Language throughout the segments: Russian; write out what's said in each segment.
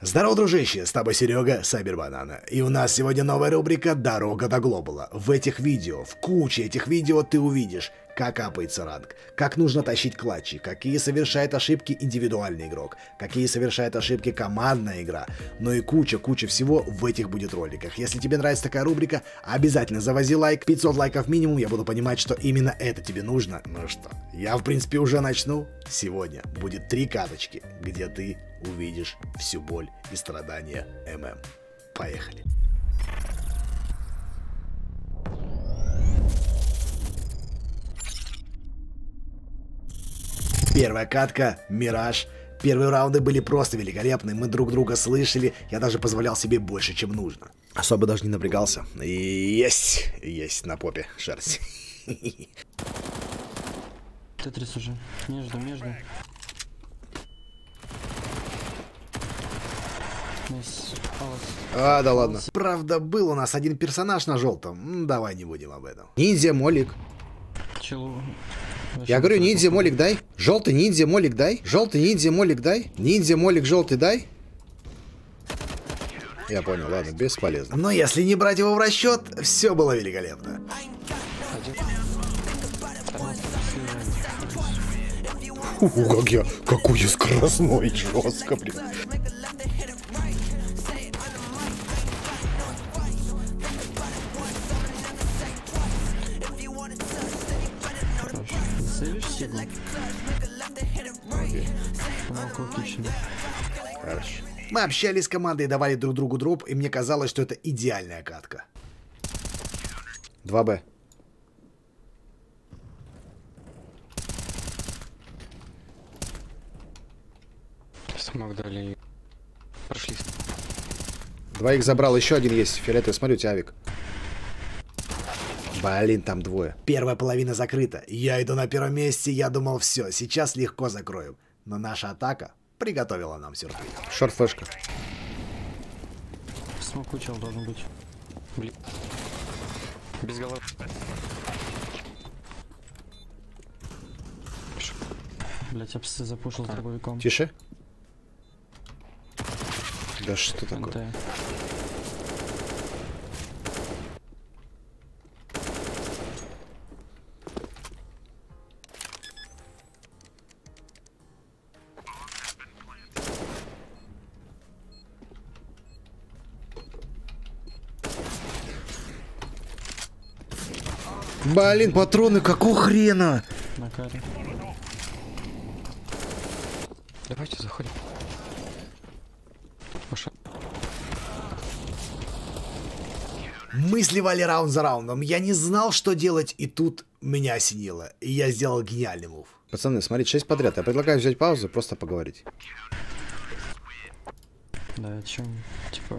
Здорово, дружище, с тобой Серега, Сайбербанана. И у нас сегодня новая рубрика «Дорога до Глобала». В этих видео, в куче этих видео ты увидишь, как апается ранг, как нужно тащить клатчи, какие совершает ошибки индивидуальный игрок, какие совершает ошибки командная игра. Ну и куча всего в этих будет роликах. Если тебе нравится такая рубрика, обязательно завози лайк. 500 лайков минимум, я буду понимать, что именно это тебе нужно. Ну что, я в принципе уже начну. Сегодня будет 3 каточки, где ты увидишь всю боль и страдания ММ. Поехали. Первая катка, Мираж. Первые раунды были просто великолепны, мы друг друга слышали, я даже позволял себе больше, чем нужно. Особо даже не напрягался. И есть на попе шерсть. Тетрис уже. Между. А, да ладно. Правда, был у нас один персонаж на желтом. Давай не будем об этом. Ниндзя молик. Я говорю, ниндзя молик дай. Желтый ниндзя молик дай. Желтый ниндзя молик дай. Ниндзя молик желтый дай. Я понял, ладно, бесполезно. Но если не брать его в расчет, все было великолепно. Какой я скоростной, жестко, блин. Хорошо. Мы общались с командой, давали друг другу дроп, и мне казалось, что это идеальная катка. 2Б. Смог дали. Прошли. 2 их забрал, еще один есть. Фиолетовый, смотрю, у тебя авик. Блин, там двое. Первая половина закрыта. Я иду на первом месте, я думал, все, сейчас легко закроем. Но наша атака приготовила нам сюрприз. Шорт-флешка. Смог учил должен быть. Блин. Без головы. Блять, я запушил дробовиком. Тише. Да что такое? Блин, патроны, какого хрена? На каре. Давайте заходим. Пошел. Мы сливали раунд за раундом. Я не знал, что делать, и тут меня осенило. И я сделал гениальный мув. Пацаны, смотрите, 6 подряд. Я предлагаю взять паузу, просто поговорить. Да, о чем? Типа...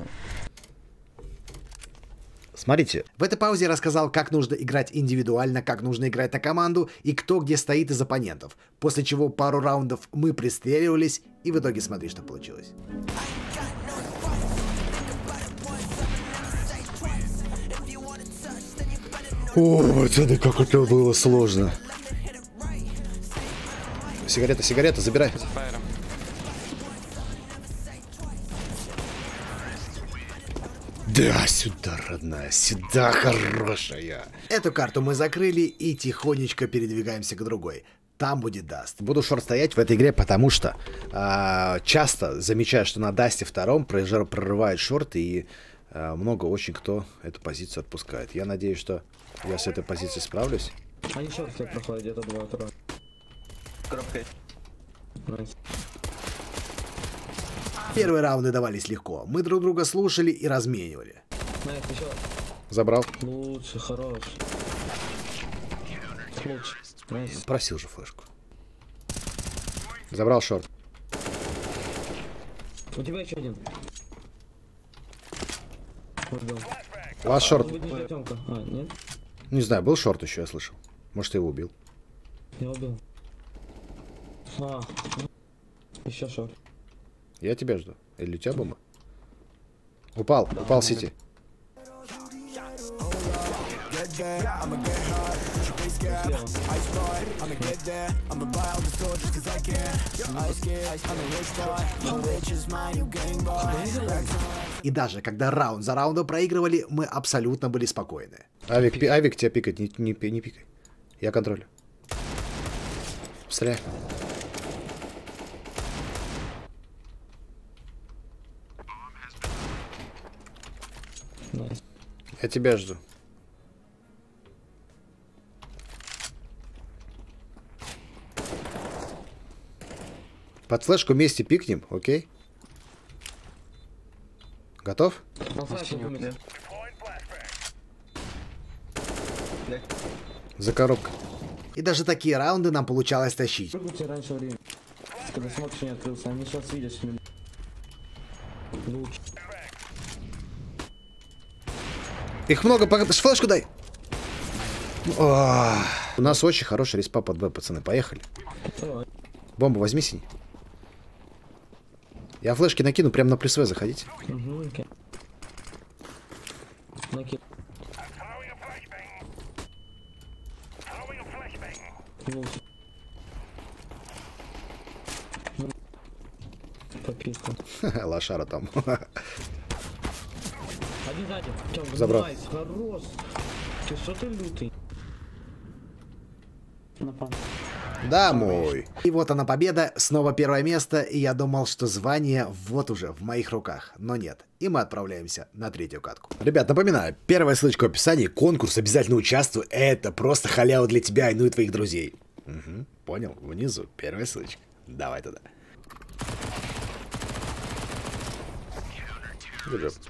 Смотрите, в этой паузе я рассказал, как нужно играть индивидуально, как нужно играть на команду и кто где стоит из оппонентов. После чего пару раундов мы пристреливались, и в итоге смотри, что получилось. О, пацаны, как это было сложно. Сигарета, забирай. Да, сюда, родная, сюда, хорошая. Эту карту мы закрыли и тихонечко передвигаемся к другой. Там будет даст. Буду шорт стоять в этой игре, потому что часто замечаю, что на дасте втором прорывает шорт, и много очень кто эту позицию отпускает. Я надеюсь, что я с этой позицией справлюсь. Они шорт все проходят, где-то 2-3. Коробка. Первые раунды давались легко. Мы друг друга слушали и разменивали. Забрал. Лучше, хорош. Лучше. Просил же флешку. Забрал шорт. У тебя еще один. Лast шорт. Нет? Не знаю, был шорт еще, я слышал. Может, ты его убил. Я убил. Еще шорт. Я тебя жду. Или у тебя бомба? Упал Сити. И даже когда раунд за раундом проигрывали, мы абсолютно были спокойны. Авик тебя пикает, не пикай. Я контролю. Стреляй. Я тебя жду. Под флешку вместе пикнем, окей? Готов? За коробкой. И даже такие раунды нам получалось тащить. Когда смог еще не открылся, они сейчас видят, что лучше. Их много, флешку дай! О, у нас очень хороший респа под Б, пацаны, поехали. Бомбу возьми, синий. Я флешки накину, прямо на плюс В заходите. Лошара там. Один сзади. Забрал. Найс, хорош. Ты что ты лютый? Да, мой. И вот она победа, снова первое место, и я думал, что звание вот уже в моих руках, но нет. И мы отправляемся на третью катку. Ребят, напоминаю, первая ссылочка в описании, конкурс, обязательно участвуй, это просто халява для тебя и ну и твоих друзей. Угу, понял, внизу первая ссылочка, давай туда. Good job.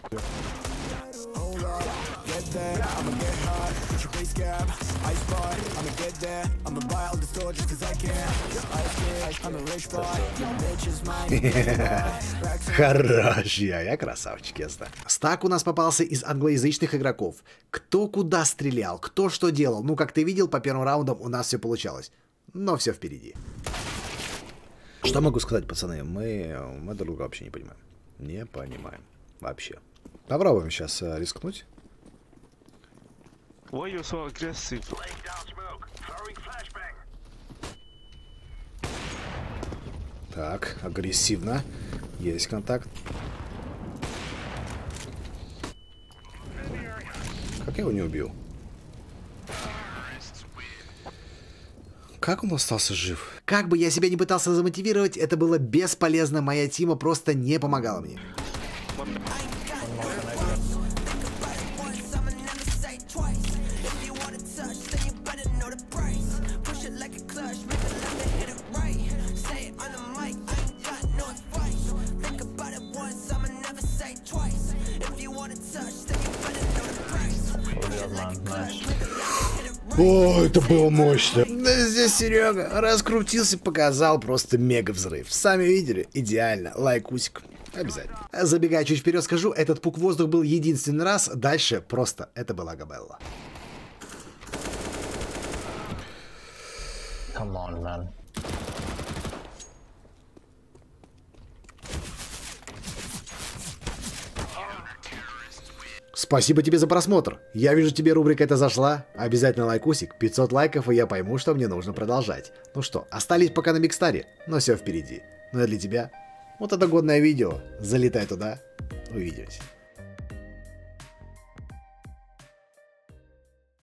Хорош, я красавчик, ясно. Стак у нас попался из англоязычных игроков. Кто куда стрелял, кто что делал. Ну, как ты видел, по первым раундам у нас все получалось. Но все впереди. Что могу сказать, пацаны? Мы друг друга вообще не понимаем. Не понимаем. Вообще. Попробуем сейчас рискнуть. Why are you so aggressive? Так, агрессивно. Есть контакт. Как я его не убил? Как он остался жив? Как бы я себя не пытался замотивировать, это было бесполезно. Моя тима просто не помогала мне. О, это было мощно. Да здесь Серега раскрутился, показал просто мега взрыв. Сами видели? Идеально. Лайкусик. Обязательно. Забегая чуть вперед, скажу, этот пук в воздух был единственный раз. Дальше просто это была габелла. Come on, man. Спасибо тебе за просмотр. Я вижу, тебе рубрика эта зашла. Обязательно лайкусик, 500 лайков, и я пойму, что мне нужно продолжать. Ну что, остались пока на Бигстаре, но все впереди. Ну а для тебя вот это годное видео. Залетай туда. Увидимся.